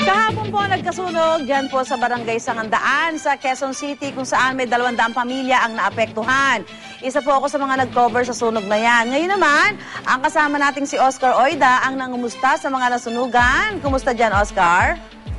Kahapon po nagkasunog dyan po sa Barangay Sangandaan sa Quezon City kung saan may 200 pamilya ang naapektuhan. Isa po ako sa mga nag-cover sa sunog na yan. Ngayon naman, ang kasama nating si Oscar Oida ang nangumusta sa mga nasunugan. Kumusta dyan, Oscar?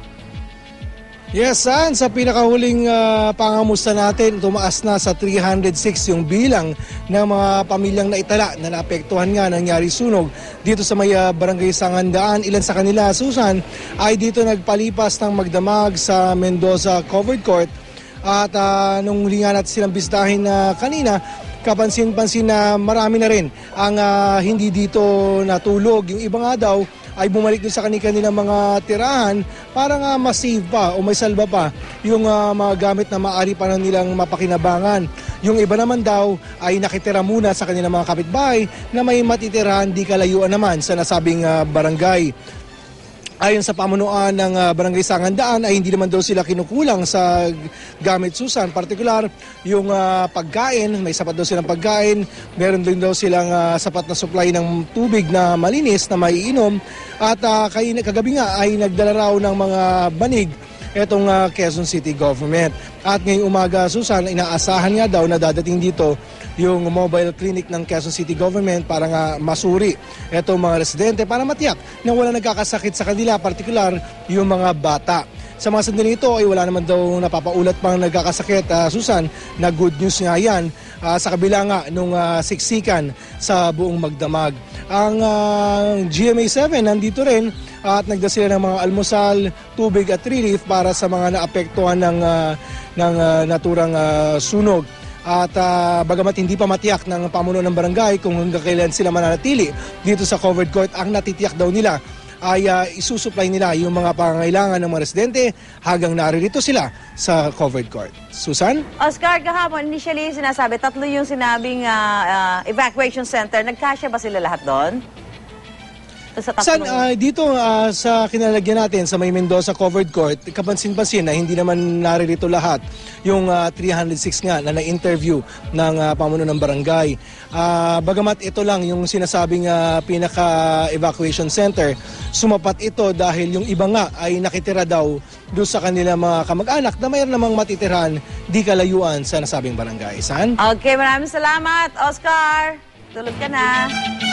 Yes, San, sa pinakahuling pangamusta natin, tumaas na sa 306 yung bilang ng mga pamilyang naitala na naapektuhan nga nangyari sunog dito sa may Barangay Sangandaan. Ilan sa kanila, Susan, ay dito nagpalipas ng magdamag sa Mendoza Covered Court. At nung huli nga natin silang bisitahin kanina, kapansin-pansin na marami na rin ang hindi dito natulog. Yung iba nga daw ay bumalik doon sa kanilang mga tirahan para nga ma-save pa o may salba pa yung mga gamit na maaari pa nilang mapakinabangan. Yung iba naman daw ay nakitira muna sa kanilang mga kapitbahay na may matitirahan di kalayuan naman sa nasabing barangay. Ayon sa pamunuan ng Barangay Sangandaan ay hindi naman daw sila kinukulang sa gamit, Susan. Partikular yung pagkain, may sapat daw silang pagkain, meron din daw silang sapat na supply ng tubig na malinis na maiinom at kagabi nga ay nagdala raw ng mga banig etong Quezon City Government. At ngayong umaga, Susan, inaasahan nga daw na dadating dito yung mobile clinic ng Quezon City Government para nga masuri etong mga residente para matiyak na wala nagkakasakit sa kanila, partikular yung mga bata. Sa mga sandali ito ay wala naman daw napapaulat pang nagkakasakit, Susan, na good news nga yan sa kabila nga nung siksikan sa buong magdamag. Ang GMA7 nandito rin at nagdala sila ng mga almusal, tubig at relief para sa mga naapektuhan ng naturang sunog. At bagamat hindi pa matiyak ng pamuno ng barangay kung hanggang kailan sila mananatili dito sa covered court, ang natitiyak daw nila ay isusupply nila yung mga pangangailangan ng mga residente hanggang naririto sila sa covered court. Susan? Oscar, kahapon initially sinasabi, 3 yung sinabing evacuation center. Nagkasya ba sila lahat doon? San, dito sa kinalalagyan natin sa may Mendoza Covered Court, kapansin-pansin na hindi naman naririto lahat yung 306 nga na na-interview ng pamuno ng barangay. Bagamat ito lang yung sinasabing pinaka-evacuation center, sumapat ito dahil yung iba nga ay nakitira daw doon sa kanila mga kamag-anak na mayroon namang matitirahan di kalayuan sa nasabing barangay. San? Okay, maraming salamat, Oscar. Tulog ka na.